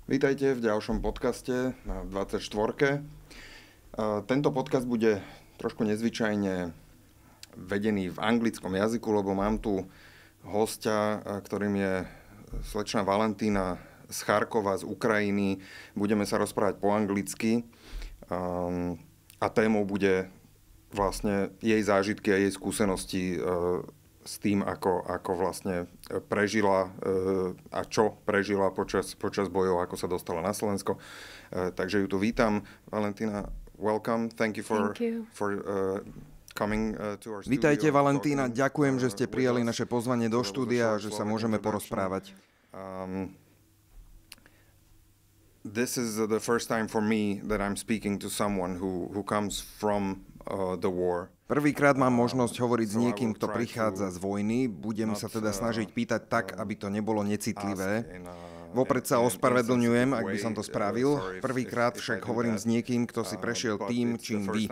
Vítajte v ďalšom podcaste na 24. Tento podcast bude trošku nezvyčajne vedený v anglickom jazyku, lebo mám tu hostia, ktorým je slečna Valentína z Charkova, z Ukrajiny. Budeme sa rozprávať po anglicky a témou bude vlastne jej zážitky a jej skúsenosti s tým, ako vlastne prežila a čo prežila počas bojov, ako sa dostala na Slovensko. Takže ju tu vítam. Valentína, welcome. Thank you for coming to our studio. Vítajte, Valentína. Ďakujem, že ste prijali naše pozvanie do štúdia a že sa môžeme porozprávať. This is the first time for me that I'm speaking to someone who comes from the war. Prvýkrát mám možnosť hovoriť s niekým, kto prichádza z vojny. Budem sa teda snažiť pýtať tak, aby to nebolo necitlivé. Vopred sa ospravedlňujem, ak by som to spravil. Prvýkrát však hovorím s niekým, kto si prešiel tým, čím vy.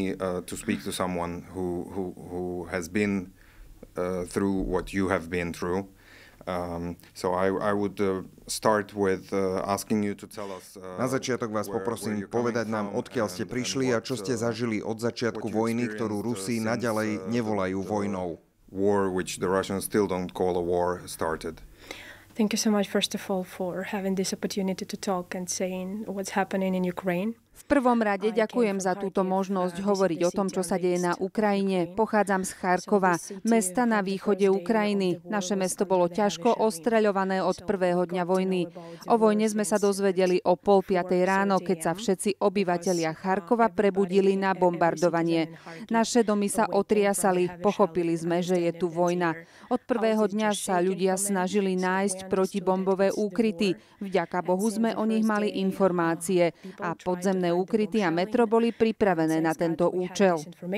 Na začiatok vás poprosím povedať nám, odkiaľ ste prišli a čo ste zažili od začiatku vojny, ktorú Rusi naďalej nevolajú vojnou. War which the Russians still don't call a war started. Thank you so much, first of all, for having this opportunity to talk and saying what's happening in Ukraine. V prvom rade ďakujem za túto možnosť hovoriť o tom, čo sa deje na Ukrajine. Pochádzam z Charkova, mesta na východe Ukrajiny. Naše mesto bolo ťažko ostreľované od prvého dňa vojny. O vojne sme sa dozvedeli o 4:30 ráno, keď sa všetci obyvatelia Charkova prebudili na bombardovanie. Naše domy sa otriasali, pochopili sme, že je tu vojna. Od prvého dňa sa ľudia snažili nájsť protibombové úkryty. Vďaka Bohu sme o nich mali informácie a podzemné úkryty a metro boli pripravené na tento účel.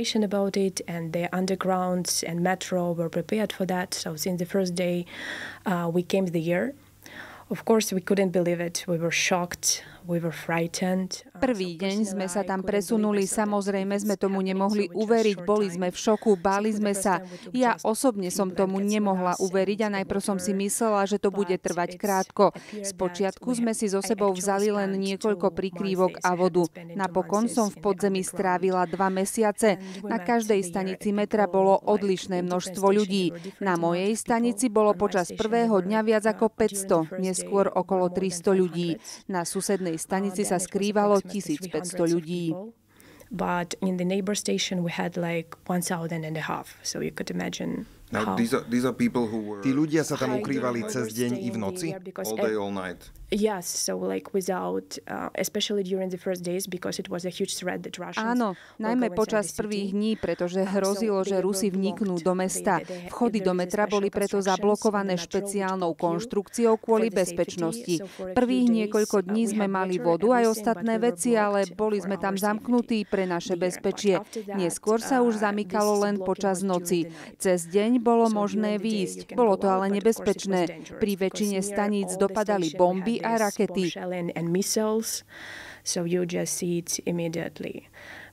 Of course, we couldn't believe it. We were shocked. We were frightened. Prvý deň sme sa tam presunuli, samozrejme sme tomu nemohli uveriť, boli sme v šoku, báli sme sa. Ja osobne som tomu nemohla uveriť a najprv som si myslela, že to bude trvať krátko. Spočiatku sme si so sebou vzali len niekoľko prikrývok a vodu. Napokon som v podzemí strávila 2 mesiace. Na každej stanici metra bolo odlišné množstvo ľudí. Na mojej stanici bolo počas prvého dňa viac ako 500, neskôr okolo 300 ľudí. Na susednej stanici sa skrývalo 1500 ľudí. But in the neighbor station we had like 1,500, so you could imagine. Tí ľudia sa tam ukrývali cez deň i v noci? All day, all night. Yes, so like without, especially during the first days, because it was a huge threat that Russians. Áno, najmä počas prvých dní, pretože hrozilo, že Rusi vniknú do mesta. Vchody do metra boli preto zablokované špeciálnou konštrukciou kvôli bezpečnosti. Prvých niekoľko dní sme mali vodu aj ostatné veci, ale boli sme tam zamknutí pre naše bezpečie. Neskôr sa už zamykalo len počas noci. Cez deň bolo možné výjsť. Bolo to ale nebezpečné. Pri väčšine staníc dopadali bomby a rakety. So you just see it immediately.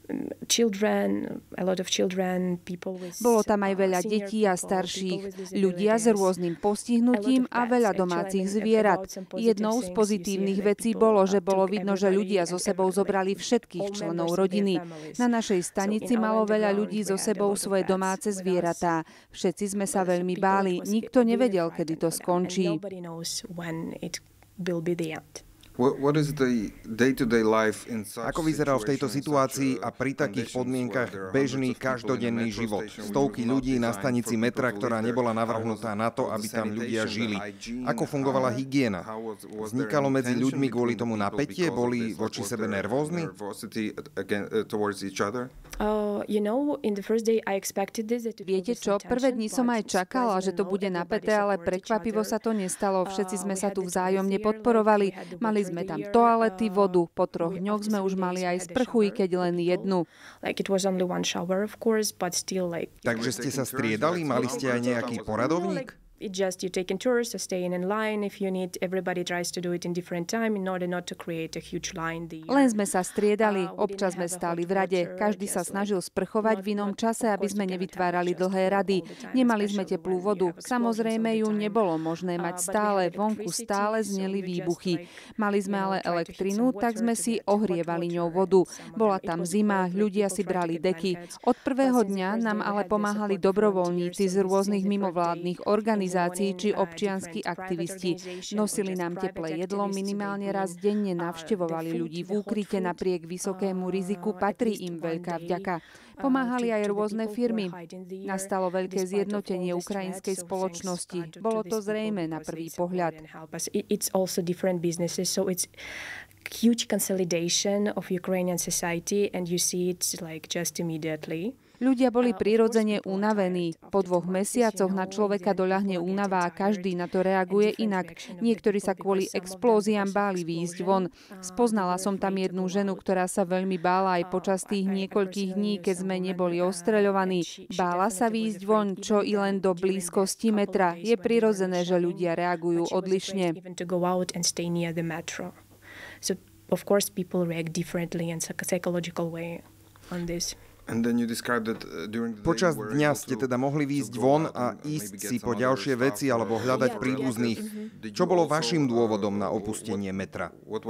Bolo tam aj veľa detí a starších, ľudia s rôznym postihnutím a veľa domácich zvierat. Jednou z pozitívnych vecí bolo, že bolo vidno, že ľudia so sebou zobrali všetkých členov rodiny. Na našej stanici malo veľa ľudí so sebou svoje domáce zvieratá. Všetci sme sa veľmi báli, nikto nevedel, kedy to skončí. Ako vyzeral v tejto situácii a pri takých podmienkach bežný každodenný život? Stovky ľudí na stanici metra, ktorá nebola navrhnutá na to, aby tam ľudia žili. Ako fungovala hygiena? Vznikalo medzi ľuďmi kvôli tomu napätie? Boli voči sebe nervózni? Viete čo, prvé dni som aj čakala, že to bude napäté, ale prekvapivo sa to nestalo. Všetci sme sa tu vzájomne podporovali. Mali sme tam toalety, vodu. Po 3 dňoch sme už mali aj sprchu, i keď len jednu. Takže ste sa striedali? Mali ste aj nejaký poradovník? It's just you taking tours, staying in line. If you need, everybody tries to do it in different time in order not to create a huge line. Len sme sa striedali, občas sme stáli v rade, každý sa snažil sprchovať v inom čase, aby sme nevytvárali dlhé rady. Nemali sme teplú vodu, samozrejme ju nebolo možné mať stále, vonku stále zneli výbuchy. Mali sme ale elektrinu, tak sme si ohrievali ňou vodu. Bola tam zima, ľudia si brali deky. Od prvého dňa nám ale pomáhali dobrovoľníci z rôznych mimovládnych organizácií či občianski aktivisti. Nosili nám teplé jedlo, minimálne raz denne navštevovali ľudí v úkryte napriek vysokému riziku, patrí im veľká vďaka. Pomáhali aj rôzne firmy. Nastalo veľké zjednotenie ukrajinskej spoločnosti. Bolo to zrejme na prvý pohľad. Huge consolidation of Ukrainian society and you see it like just immediately. Ľudia boli prirodzene unavení. Po 2 mesiacoch na človeka doľahne únava a každý na to reaguje inak. Niektorí sa kvôli explóziám báli výjsť von. Spoznala som tam jednu ženu, ktorá sa veľmi bála aj počas tých niekoľkých dní, keď sme neboli ostreľovaní. Bála sa výjsť von, čo i len do blízkosti metra. Je prirodzené, že ľudia reagujú odlišne. So of course people react differently in a psychological way on this. Počas dňa ste teda mohli výjsť von a ísť si po ďalšie veci alebo hľadať príbuzných. Čo bolo vašim dôvodom na opustenie metra?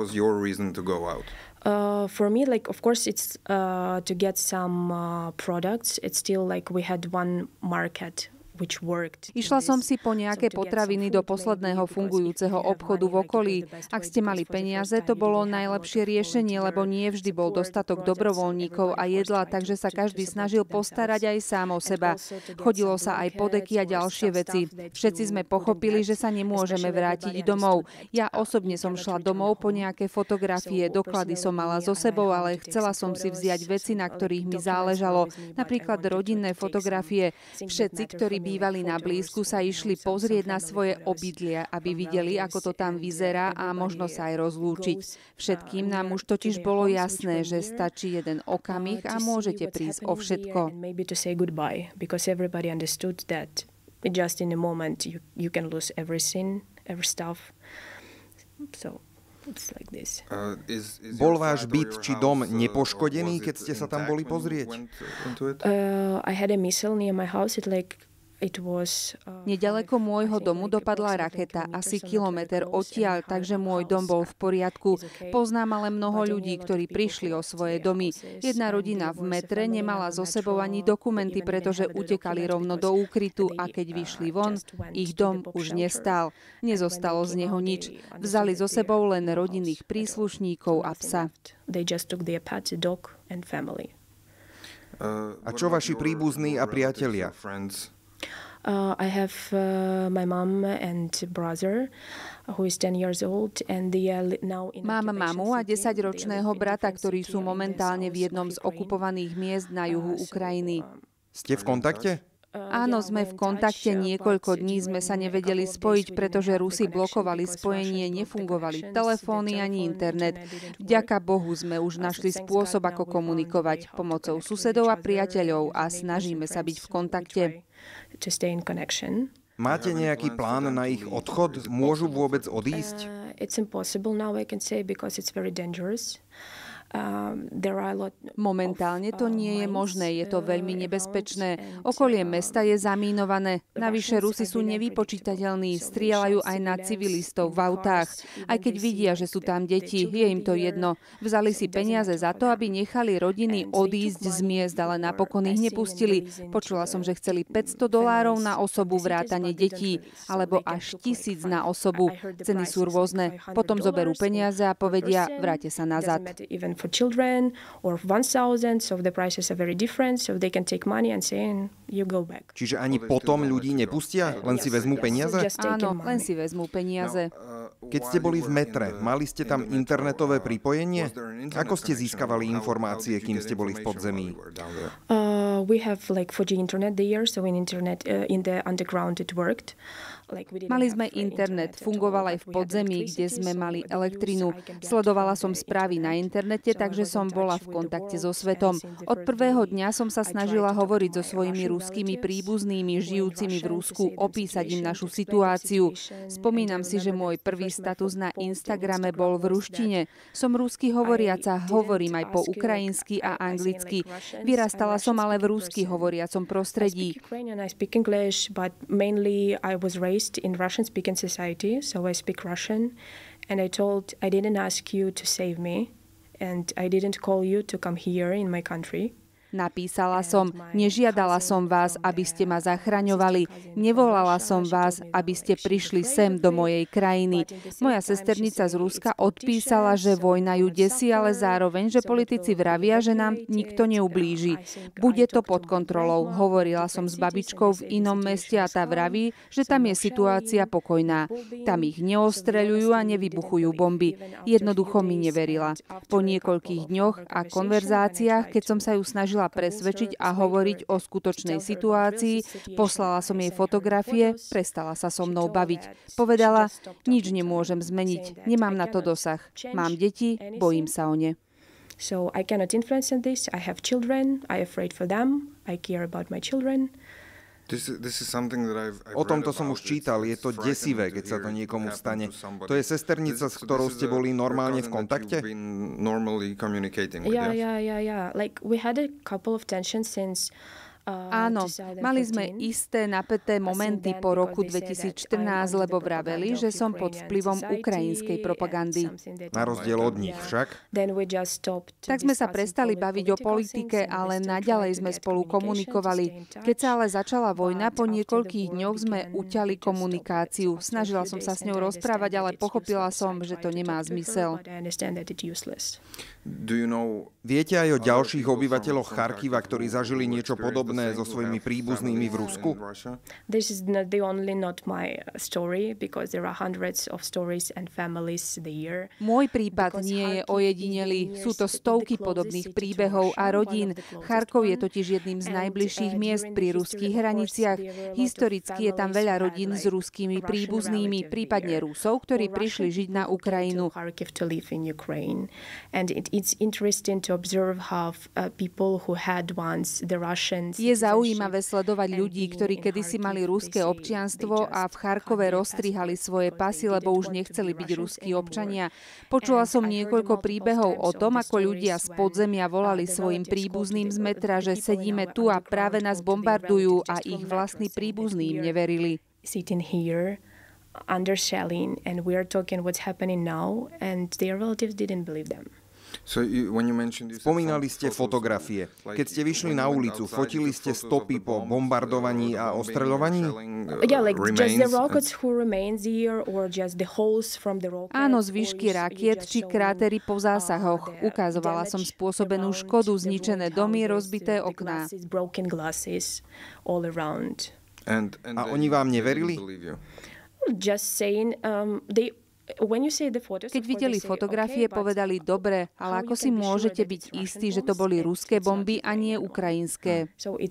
For me, like of course it's to get some products. It's still like we had one market. Išla som si po nejaké potraviny do posledného fungujúceho obchodu v okolí. Ak ste mali peniaze, to bolo najlepšie riešenie, lebo nie vždy bol dostatok dobrovoľníkov a jedla, takže sa každý snažil postarať aj sám o seba. Chodilo sa aj po deky a ďalšie veci. Všetci sme pochopili, že sa nemôžeme vrátiť domov. Ja osobne som šla domov po nejaké fotografie, doklady som mala so sebou, ale chcela som si vziať veci, na ktorých mi záležalo. Napríklad rodinné fotografie. Všetci, ktorí bývali na blízku, sa išli pozrieť na svoje obydlia, aby videli, ako to tam vyzerá a možno sa aj rozlúčiť. Všetkým nám už totiž bolo jasné, že stačí jeden okamih a môžete prísť o všetko. Bol váš byt či dom nepoškodený, keď ste sa tam boli pozrieť? I had a missile near my house. Nedaleko môjho domu dopadla raketa, asi kilometer odtiaľ, takže môj dom bol v poriadku. Poznám ale mnoho ľudí, ktorí prišli o svoje domy. Jedna rodina v metre nemala so sebou ani dokumenty, pretože utekali rovno do úkrytu a keď vyšli von, ich dom už nestál. Nezostalo z neho nič. Vzali so sebou len rodinných príslušníkov a psa. A čo vaši príbuzní a priatelia? I have my mom and brother who is 10 years old and they are now in. Mám mamu a 10-ročného brata, ktorí sú momentálne v jednom z okupovaných miest na juhu Ukrajiny. Ste v kontakte? Áno, sme v kontakte. Niekoľko dní sme sa nevedeli spojiť, pretože Rusi blokovali spojenie, nefungovali telefóny ani internet. Vďaka Bohu sme už našli spôsob, ako komunikovať pomocou susedov a priateľov a snažíme sa byť v kontakte. Máte nejaký plán na ich odchod? Môžu vôbec odísť? It's impossible now, I can say, because it's very dangerous. Momentálne to nie je možné, je to veľmi nebezpečné. Okolie mesta je zamínované. Navyše Rusi sú nevypočítateľní, strieľajú aj na civilistov v autách. Aj keď vidia, že sú tam deti, je im to jedno. Vzali si peniaze za to, aby nechali rodiny odísť z miest, ale napokon ich nepustili. Počula som, že chceli $500 na osobu vrátane detí, alebo až 1000 na osobu. Ceny sú rôzne. Potom zoberú peniaze a povedia, vráte sa nazad. For children or 1,000, so the prices are very different, so they can take money and say, you go back. Čiže ani potom ľudí nepustia? Len si vezmú peniaze? Áno, len si vezmú peniaze. Keď ste boli v metre, mali ste tam internetové pripojenie? Ako ste získavali informácie, kým ste boli v podzemí? We have like 4G internet there, so in the underground it worked. Mali sme internet, fungoval aj v podzemí, kde sme mali elektrinu. Sledovala som správy na internete, takže som bola v kontakte so svetom. Od prvého dňa som sa snažila hovoriť so svojimi ruskými príbuznými žijúcimi v Rusku, opísať im našu situáciu. Spomínam si, že môj prvý status na Instagrame bol v ruštine. Som rusky hovoriaca, hovorím aj po ukrajinsky a anglicky. Vyrastala som ale v rusky hovoriacom prostredí. And I told, I didn't ask you to save me, and I didn't call you to come here in my country. Napísala som, nežiadala som vás, aby ste ma zachraňovali, nevolala som vás, aby ste prišli sem do mojej krajiny. Moja sesternica z Ruska odpísala, že vojna ju desí, ale zároveň, že politici vravia, že nám nikto neublíži. Bude to pod kontrolou. Hovorila som s babičkou v inom meste a tá vraví, že tam je situácia pokojná. Tam ich neostreľujú a nevybuchujú bomby. Jednoducho mi neverila. Po niekoľkých dňoch a konverzáciách, keď som sa ju snažila presvedčiť a hovoriť o skutočnej situácii, poslala som jej fotografie, prestala sa so mnou baviť. Povedala, nič nemôžem zmeniť, nemám na to dosah. Mám deti, bojím sa o ne. So I cannot influence this. I have children, I am afraid for them, I care about my children. O tomto som už čítal, je to desivé, keď sa to niekomu stane. To je sesternica, s ktorou ste boli normálne v kontakte? Yeah. Like we had a couple of tensions since Áno, mali sme isté napäté momenty po roku 2014, lebo vraveli, že som pod vplyvom ukrajinskej propagandy. Na rozdiel od nich však. Tak sme sa prestali baviť o politike, ale naďalej sme spolu komunikovali. Keď sa ale začala vojna, po niekoľkých dňoch sme uťali komunikáciu. Snažila som sa s ňou rozprávať, ale pochopila som, že to nemá zmysel. Viete aj o ďalších obyvateľoch Charkiva, ktorí zažili niečo podobné so svojimi príbuznými v Rusku? This is not my story, because there are hundreds of stories and families there. Môj prípad nie je ojedinelý. Sú to stovky podobných príbehov a rodín. Charkov je totiž jedným z najbližších miest pri ruských hraniciach. Historicky je tam veľa rodín s ruskými príbuznými, prípadne Rusov, ktorí prišli žiť na Ukrajinu. It's interesting to observe how people who had once the Russians. Je zaujímavé sledovať ľudí, ktorí kedysi mali ruské občianstvo a v Charkove roztrihali svoje pasy, lebo už nechceli byť ruskí občania. Počula som niekoľko príbehov o tom, ako ľudia z podzemia volali svojim príbuzným z metra, že sedíme tu a práve nás bombardujú a ich vlastní príbuzní im neverili. Sitting here under shelling and we are talking what's happening now and their relatives didn't believe them. Spomínali ste fotografie. Keď ste vyšli na ulicu, fotili ste stopy po bombardovaní a ostreľovaní? Áno, zvyšky rakiet či krátery po zásahoch. Ukazovala som spôsobenú škodu, zničené domy, rozbité okná. A oni vám neverili? Keď videli fotografie, povedali, dobre, ale ako si môžete byť istí, že to boli ruské bomby a nie ukrajinské?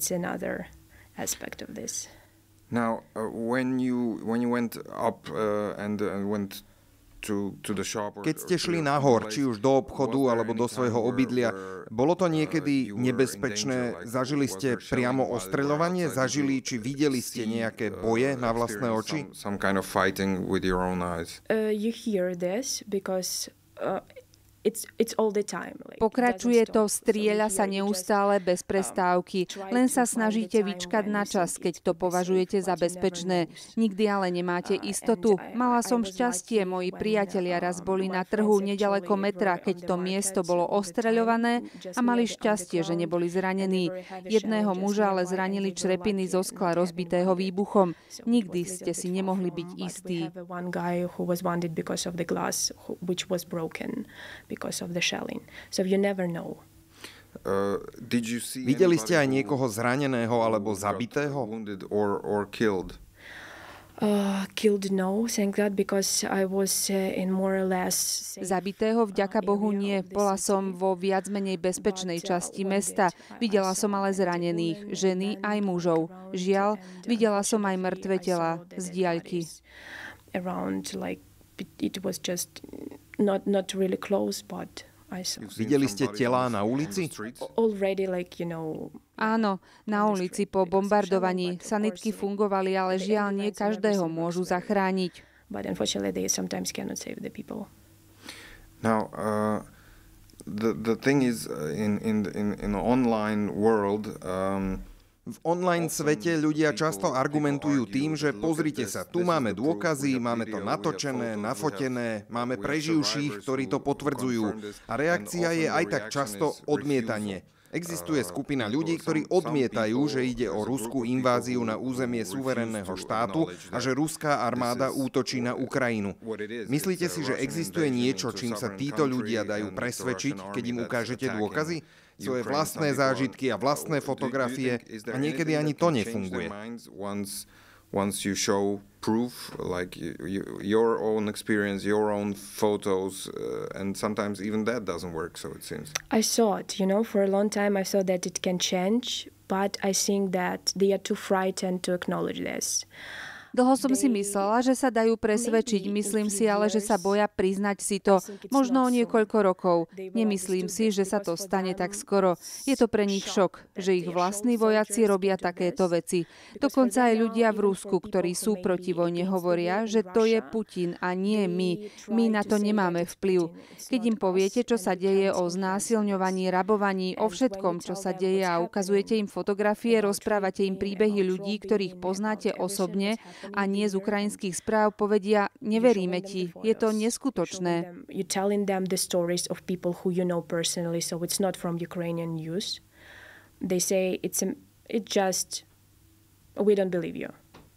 Now, when you went up and went Keď ste šli nahor, či už do obchodu alebo do svojho obydlia, bolo to niekedy nebezpečné? Zažili ste priamo ostreľovanie? Zažili či videli ste nejaké boje na vlastné oči? Some kind of fighting with your own eyes. You hear this because it's all the time. Pokračuje to, strieľa sa neustále bez prestávky. Len sa snažíte vyčkať na čas, keď to považujete za bezpečné. Nikdy ale nemáte istotu. Mala som šťastie, moji priatelia raz boli na trhu nedaleko metra, keď to miesto bolo ostreľované a mali šťastie, že neboli zranení. Jedného muža ale zranili črepiny zo skla rozbitého výbuchom. Nikdy ste si nemohli byť istí. Because of the shelling. So you never know. Videli ste aj niekoho zraneného alebo zabitého? Killed no, thank God, because I was in more or less Zabitého vďaka Bohu nie. Bola som vo viac menej bezpečnej časti mesta. Videla som ale zranených, ženy aj mužov. Žiaľ, videla som aj mŕtve tela z diaľky. Around, like, it was just not really close, but Videli ste telá na ulici? Áno, na ulici po bombardovaní. Sanitky fungovali, ale žiaľ nie každého môžu zachrániť. Now, the thing is, in the online world, v online svete ľudia často argumentujú tým, že pozrite sa, tu máme dôkazy, máme to natočené, nafotené, máme preživších, ktorí to potvrdzujú. A reakcia je aj tak často odmietanie. Existuje skupina ľudí, ktorí odmietajú, že ide o ruskú inváziu na územie suverénneho štátu a že ruská armáda útočí na Ukrajinu. Myslíte si, že existuje niečo, čím sa títo ľudia dajú presvedčiť, keď im ukážete dôkazy? Svoje vlastné zážitky a vlastné fotografie a niekedy ani to nefunguje. Once you show proof, like your own experience, your own photos, and sometimes even that doesn't work, so it seems. I saw it, for a long time I thought that it can change, but I think that they are too frightened to acknowledge this. Dlho som si myslela, že sa dajú presvedčiť, myslím si ale, že sa boja priznať si to, možno o niekoľko rokov. Nemyslím si, že sa to stane tak skoro. Je to pre nich šok, že ich vlastní vojaci robia takéto veci. Dokonca aj ľudia v Rusku, ktorí sú proti vojne, hovoria, že to je Putin a nie my. My na to nemáme vplyv. Keď im poviete, čo sa deje o znásilňovaní, rabovaní, o všetkom, čo sa deje a ukazujete im fotografie, rozprávate im príbehy ľudí, ktorých poznáte osobne, a nie z ukrajinských správ, povedia, neveríme ti, je to neskutočné. They say it's just we don't believe you.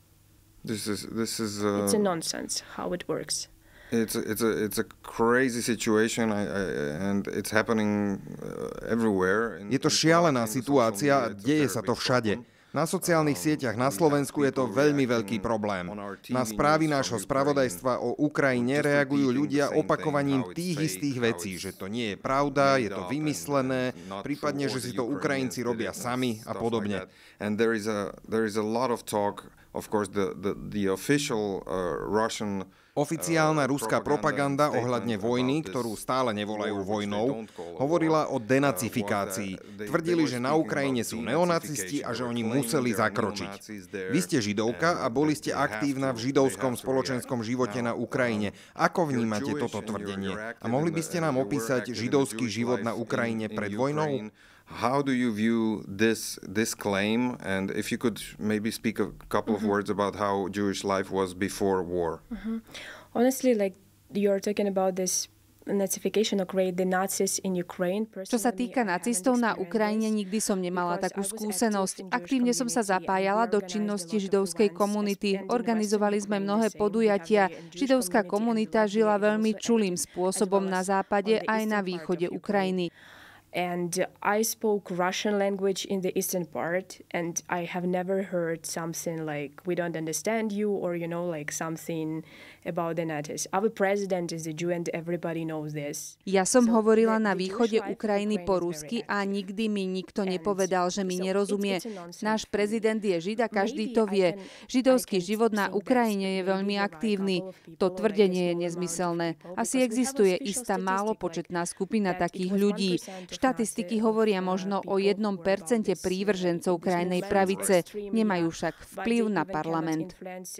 This is it's a nonsense how it works. It's a crazy situation and it's happening everywhere. Je to šialená situácia, deje sa to všade. Na sociálnych sieťach na Slovensku je to veľmi veľký problém. Na správy nášho spravodajstva o Ukrajine reagujú ľudia opakovaním tých istých vecí, že to nie je pravda, je to vymyslené, prípadne, že si to Ukrajinci robia sami a podobne. And there is a lot of talk, of course, the official Russian Oficiálna ruská propaganda ohľadne vojny, ktorú stále nevolajú vojnou, hovorila o denacifikácii. Tvrdili, že na Ukrajine sú neonacisti a že oni museli zakročiť. Vy ste židovka a boli ste aktívna v židovskom spoločenskom živote na Ukrajine. Ako vnímate toto tvrdenie? A mohli by ste nám opísať židovský život na Ukrajine pred vojnou? How do you view this claim? And if you could maybe speak a couple of words about how Jewish life was before war. Honestly, like you're talking about this nazification of the Nazis in Ukraine. Čo sa týka nacistov na Ukrajine, nikdy som nemala takú skúsenosť. Aktívne som sa zapájala do činnosti židovskej komunity. Organizovali sme mnohé podujatia. Židovská komunita žila veľmi čulým spôsobom na západe aj na východe Ukrajiny. And I spoke Russian language in the eastern part, and I have never heard something like, we don't understand you, or, like something about the Nazis. Our president is a Jew and everybody knows this. Ja som hovorila na východe Ukrajiny po rusky a nikdy mi nikto nepovedal, že mi nerozumie. Náš prezident je Žid a každý to vie. Židovský život na Ukrajine je veľmi aktívny. To tvrdenie je nezmyselné. Asi existuje istá málo početná skupina takých ľudí. Štatistiky hovoria možno o 1% prívržencov krajnej pravice, nemajú však vplyv na parlament.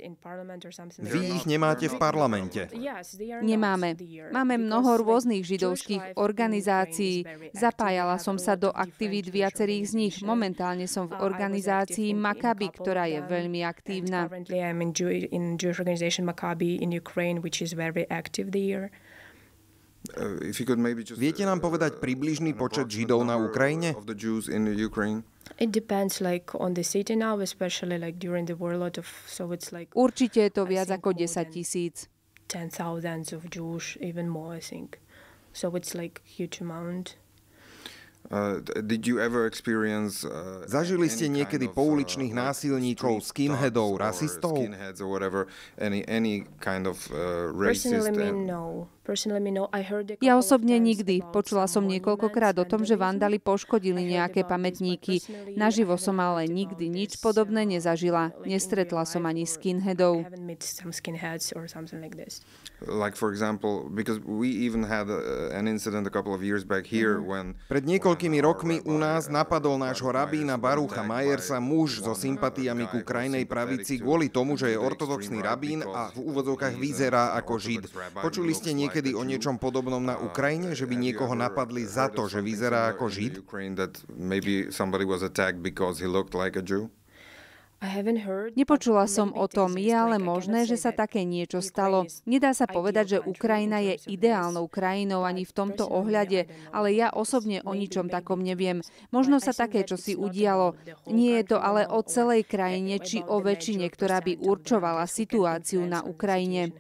Vy ich nemáte v parlamente? Nemáme. Máme mnoho rôznych židovských organizácií. Zapájala som sa do aktivít viacerých z nich. Momentálne som v organizácii Maccabi, ktorá je veľmi aktívna. Viete nám povedať približný počet Židov na Ukrajine? It depends on the city now, especially during the war, so it's Určite je to viac ako 10,000. 10,000 of Jews, even more, I think. So it's huge amount. Zažili ste niekedy pouličných násilníkov, skinheadov, rasistov? Personally, no. Ja osobne nikdy. Počula som niekoľkokrát o tom, že vandali poškodili nejaké pamätníky. Naživo som ale nikdy nič podobné nezažila. Nestretla som ani skinheadov. Pred niekoľkými rokmi u nás napadol nášho rabína Barucha Majersa muž so sympatiami ku krajnej pravici kvôli tomu, že je ortodoxný rabín a v úvodzovkách vyzerá ako žid. Počuli ste niekedy o niečom podobnom na Ukrajine, že by niekoho napadli za to, že vyzerá ako žid? Nepočula som o tom, je ale možné, že sa také niečo stalo. Nedá sa povedať, že Ukrajina je ideálnou krajinou ani v tomto ohľade, ale ja osobne o ničom takom neviem. Možno sa také čosi udialo. Nie je to ale o celej krajine, či o väčšine, ktorá by určovala situáciu na Ukrajine.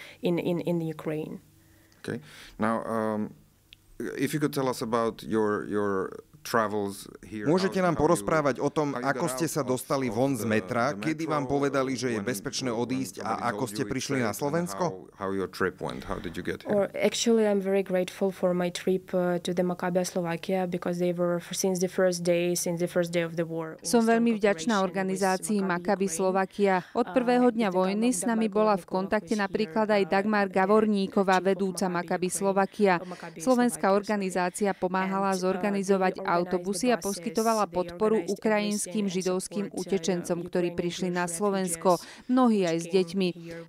Okay. Now, if you could tell us about your Môžete nám porozprávať o tom, ako ste sa dostali von z metra, kedy vám povedali, že je bezpečné odísť a ako ste prišli na Slovensko? Actually, I'm very grateful for my trip to the Maccabi Slovakia because they were since the first day of the war. Som veľmi vďačná organizácii Maccabi Slovakia. Od prvého dňa vojny s nami bola v kontakte napríklad aj Dagmar Gavorníková, vedúca Maccabi Slovakia. Slovenská organizácia pomáhala zorganizovať autobusy a poskytovala podporu ukrajinským židovským utečencom, ktorí prišli na Slovensko, mnohí aj s deťmi.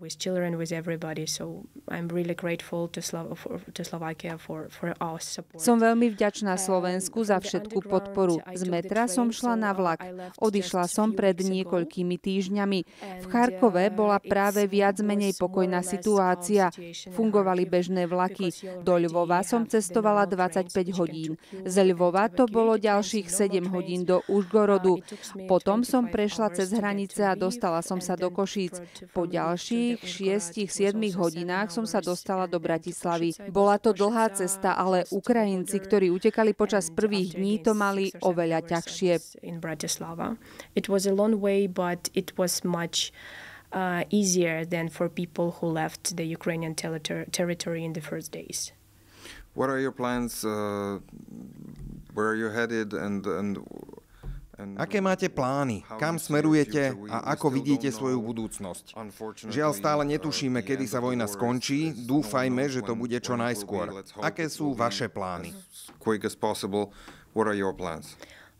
Som veľmi vďačná Slovensku za všetku podporu. Z metra som šla na vlak. Odišla som pred niekoľkými týždňami. V Charkove bola práve viac menej pokojná situácia. Fungovali bežné vlaky. Do Ľvova som cestovala 25 hodín. Z Ľvova to bolo ďalších 7 hodín do Užgorodu. Potom som prešla cez hranice a dostala som sa do Košíc. Po ďalších 6-7 hodinách som sa dostala do Bratislavy. Bola to dlhá cesta, ale Ukrajinci, ktorí utekali počas prvých dní, to mali oveľa ťažšie. It was a long way, but it was much easier than for people who left the Ukrainian territory in the first days. What are your plans? Where are you headed Aké máte plány? Kam smerujete a ako vidíte svoju budúcnosť? Žiaľ, stále netušíme, kedy sa vojna skončí. Dúfajme, že to bude čo najskôr. Aké sú vaše plány? What are your plans?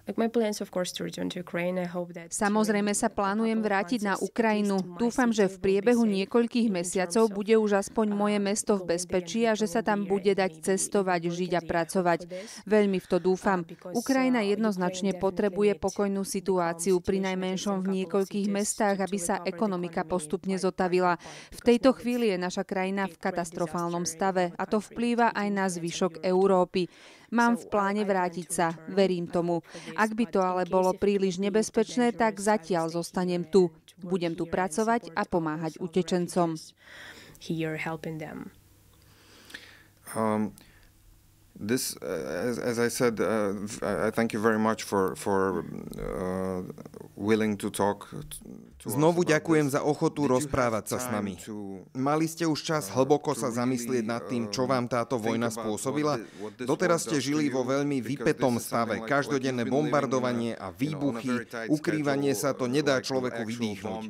Samozrejme sa plánujem vrátiť na Ukrajinu. Dúfam, že v priebehu niekoľkých mesiacov bude už aspoň moje mesto v bezpečí a že sa tam bude dať cestovať, žiť a pracovať. Veľmi v to dúfam. Ukrajina jednoznačne potrebuje pokojnú situáciu, prinajmenšom v niekoľkých mestách, aby sa ekonomika postupne zotavila. V tejto chvíli je naša krajina v katastrofálnom stave a to vplýva aj na zvyšok Európy. Mám v pláne vrátiť sa, verím tomu. Ak by to ale bolo príliš nebezpečné, tak zatiaľ zostanem tu. Budem tu pracovať a pomáhať utečencom. This, as I said, I thank you very much for willing to talk. Znovu ďakujem za ochotu rozprávať sa s nami. Mali ste už čas hlboko sa zamyslieť nad tým, čo vám táto vojna spôsobila? Doteraz ste žili vo veľmi vypätom stave. Každodenné bombardovanie a výbuchy, ukrývanie sa, to nedá človeku vydýchnuť.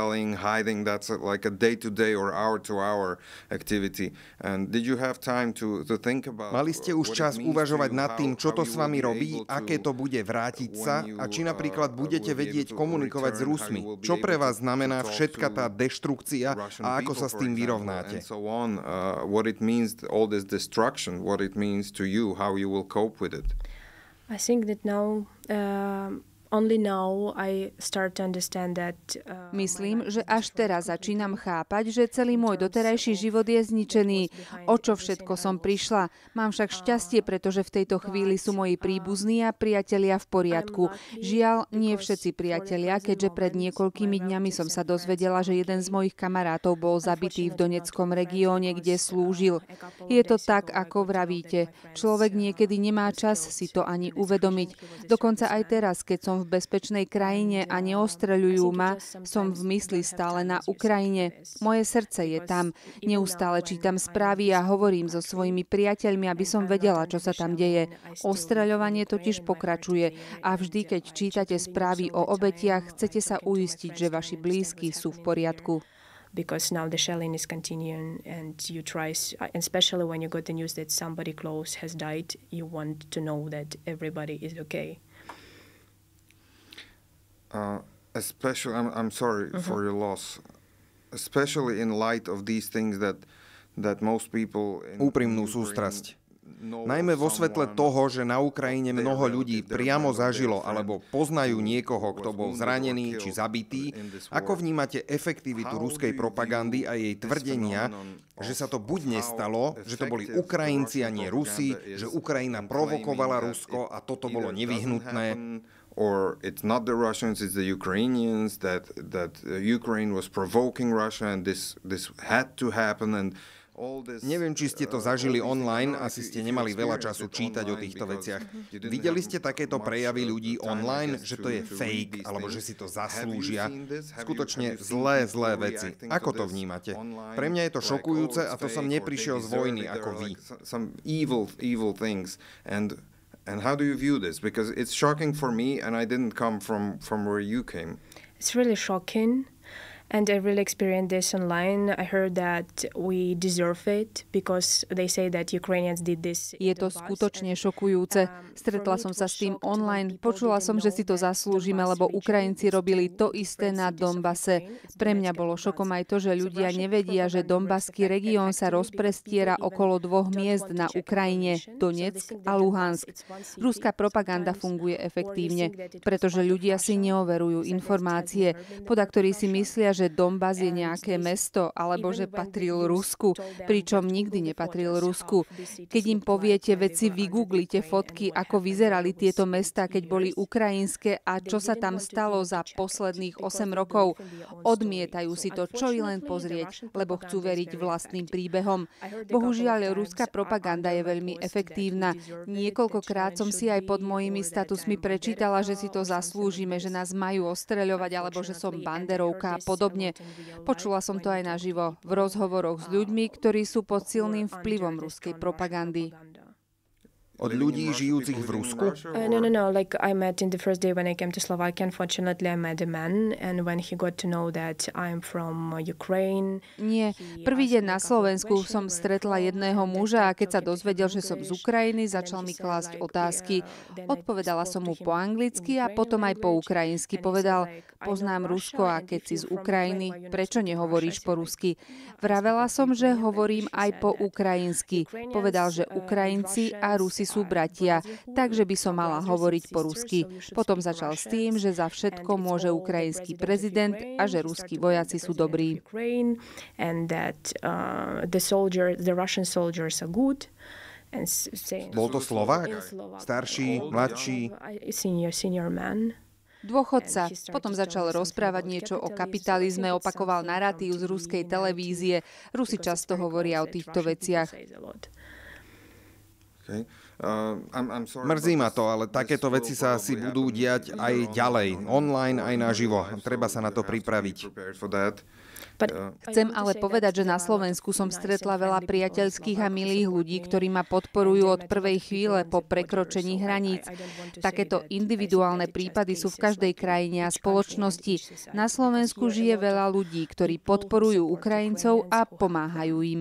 Mali ste už čas uvažovať nad tým, čo to s vami robí, aké to bude vrátiť sa a či napríklad budete vedieť komunikovať s Rusmi. Čo pre vás znamená všetka tá deštrukcia a ako sa s tým vyrovnáte? I think that now only now I start to understand that. Myslím, že až teraz začínam chápať, že celý môj doterajší život je zničený. O čo všetko som prišla. Mám však šťastie, pretože v tejto chvíli sú moji príbuzní a priatelia v poriadku. Žiaľ, nie všetci priatelia, keďže pred niekoľkými dňami som sa dozvedela, že jeden z mojich kamarátov bol zabitý v Doneckom regióne, kde slúžil. Je to tak, ako vravíte. Človek niekedy nemá čas si to ani uvedomiť. Dokonca aj teraz, keď som v v bezpečnej krajine a neostreľujú ma, som v mysli stále na Ukrajine. Moje srdce je tam. Neustále čítam správy a hovorím so svojimi priateľmi, aby som vedela, čo sa tam deje. Ostreľovanie totiž pokračuje a vždy, keď čítate správy o obetiach, chcete sa uistiť, že vaši blízki sú v poriadku. Because now the shelling is continuing and you try, and especially when you got the news that somebody close has died, you want to know that everybody is okay. Especially, I'm sorry for your loss, especially in light of these things that most people... Úprimnú sústrasť. Najmä vo svetle toho, že na Ukrajine mnoho ľudí priamo zažilo alebo poznajú niekoho, kto bol zranený či zabitý. Ako vnímate efektivitu ruskej propagandy a jej tvrdenia, že sa to buď nestalo, že to boli Ukrajinci a nie Rusi, že Ukrajina provokovala Rusko a toto bolo nevyhnutné? Or it's not the Russians, it's the Ukrainians, that Ukraine was provoking Russia and this had to happen and Neviem, či ste to zažili online, asi ste nemali veľa času čítať o týchto veciach. Videli ste takéto prejavy ľudí online, že to je fake, alebo že si to zaslúžia? Skutočne zlé veci. Ako to vnímate? Pre mňa je to šokujúce a to som neprišiel z vojny ako vy. Evil things. And how do you view this? Because it's shocking for me and I didn't come from where you came. It's really shocking. And I really experienced this online. I heard that we deserve it because they say that Ukrainians did this. Je to skutočne šokujúce. Stretla som sa s tým online. Počula som, že si to zaslúžime, lebo Ukrajinci robili to isté na Donbase. Pre mňa bolo šokom aj to, že ľudia nevedia, že Donbaský región sa rozprestiera okolo 2 miest na Ukrajine, Donetsk a Luhansk. Ruská propaganda funguje efektívne, pretože ľudia si neoverujú informácie, podľa ktorých si myslia, že Donbas je nejaké mesto, alebo že patril Rusku, pričom nikdy nepatril Rusku. Keď im poviete, veci vygooglite fotky, ako vyzerali tieto mestá, keď boli ukrajinské a čo sa tam stalo za posledných 8 rokov, odmietajú si to čo i len pozrieť, lebo chcú veriť vlastným príbehom. Bohužiaľ, ruská propaganda je veľmi efektívna. Niekoľkokrát som si aj pod mojimi statusmi prečítala, že si to zaslúžime, že nás majú ostreľovať, alebo že som banderovka a podobne. Počula som to aj naživo, v rozhovoroch s ľuďmi, ktorí sú pod silným vplyvom ruskej propagandy. Od ľudí žijúcich v Rusku? No. Like I met in the first day when I came to Slovakia, unfortunately I met a man and when he got to know that I'm from Ukraine. Nie, prvý deň na Slovensku som stretla jedného muža a keď sa dozvedel, že som z Ukrajiny, začal mi klásť otázky. Odpovedala som mu po anglicky a potom aj po ukrajinsky. Povedal, poznám Rusko a keď si z Ukrajiny, prečo nehovoríš po rusky? Vravela som, že hovorím aj po ukrajinsky. Povedal, že Ukrajinci a Rusi sú bratia, takže by som mala hovoriť po rusky. Potom začal s tým, že za všetko môže ukrajinský prezident a že ruskí vojaci sú dobrí. Bol to Slovák? Starší, mladší? Dôchodca. Potom začal rozprávať niečo o kapitalizme, opakoval naratív z ruskej televízie. Rusi často hovoria o týchto veciach. Mrzí ma to, ale takéto veci sa asi budú diať aj ďalej, online, aj naživo. Treba sa na to pripraviť. Chcem ale povedať, že na Slovensku som stretla veľa priateľských a milých ľudí, ktorí ma podporujú od prvej chvíle po prekročení hraníc. Takéto individuálne prípady sú v každej krajine a spoločnosti. Na Slovensku žije veľa ľudí, ktorí podporujú Ukrajincov a pomáhajú im.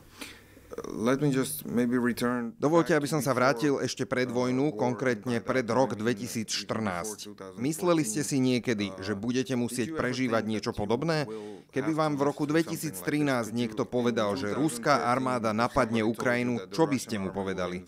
Dovoľte, aby som sa vrátil ešte pred vojnu, konkrétne pred rok 2014. Mysleli ste si niekedy, že budete musieť prežívať niečo podobné? Keby vám v roku 2013 niekto povedal, že ruská armáda napadne Ukrajinu, čo by ste mu povedali?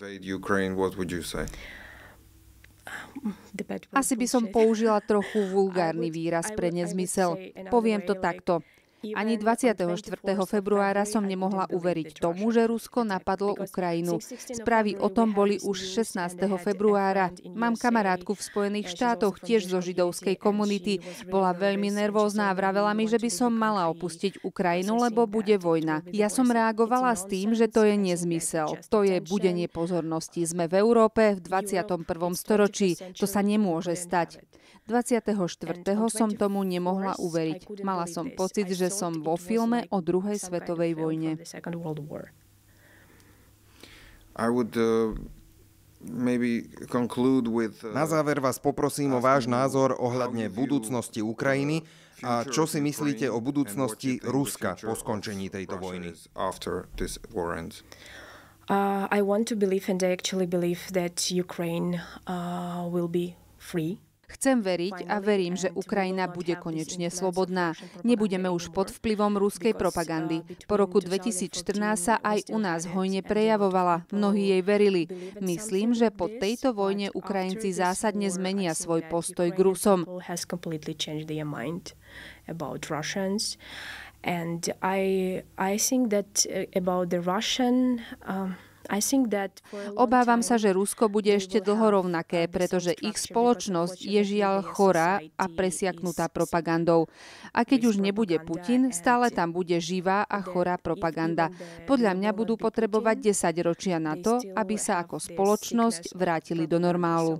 Asi by som použila trochu vulgárny výraz pre nezmysel. Poviem to takto. Ani 24. februára som nemohla uveriť tomu, že Rusko napadlo Ukrajinu. Správy o tom boli už 16. februára. Mám kamarátku v Spojených štátoch, tiež zo židovskej komunity. Bola veľmi nervózna a vravela mi, že by som mala opustiť Ukrajinu, lebo bude vojna. Ja som reagovala s tým, že to je nezmysel. To je budenie pozornosti. Sme v Európe v 21. storočí. To sa nemôže stať. 24. som tomu nemohla uveriť. Mala som pocit, že som vo filme o druhej svetovej vojne. Na záver vás poprosím o váš názor ohľadne budúcnosti Ukrajiny a čo si myslíte o budúcnosti Ruska po skončení tejto vojny. I want to believe, and I actually believe, that Ukraine will be free. Chcem veriť a verím, že Ukrajina bude konečne slobodná. Nebudeme už pod vplyvom ruskej propagandy. Po roku 2014 sa aj u nás hojne prejavovala. Mnohí jej verili. Myslím, že po tejto vojne Ukrajinci zásadne zmenia svoj postoj k Rusom. And I think that about the Russian Obávam sa, že Rusko bude ešte dlho rovnaké, pretože ich spoločnosť je žiaľ chorá a presiaknutá propagandou. A keď už nebude Putin, stále tam bude živá a chorá propaganda. Podľa mňa budú potrebovať 10 ročia na to, aby sa ako spoločnosť vrátili do normálu.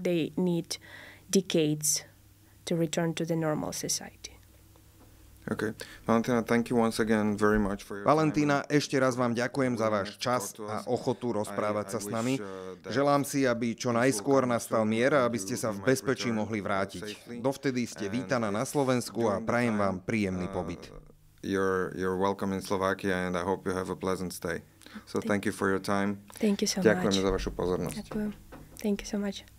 Okay. Valentína, thank you once again very much for your Valentína, ešte raz vám ďakujem za váš čas a ochotu rozprávať sa s nami. Želám si, aby čo najskôr nastal mier a aby ste sa v bezpečí mohli vrátiť. Dovtedy ste vítaná na Slovensku a prajem vám príjemný pobyt. You're welcome in Slovakia and I hope you have a pleasant stay. So thank you for your time. Thank you so much. Ďakujem za vašu pozornosť. Ďakujem. Thank you so much.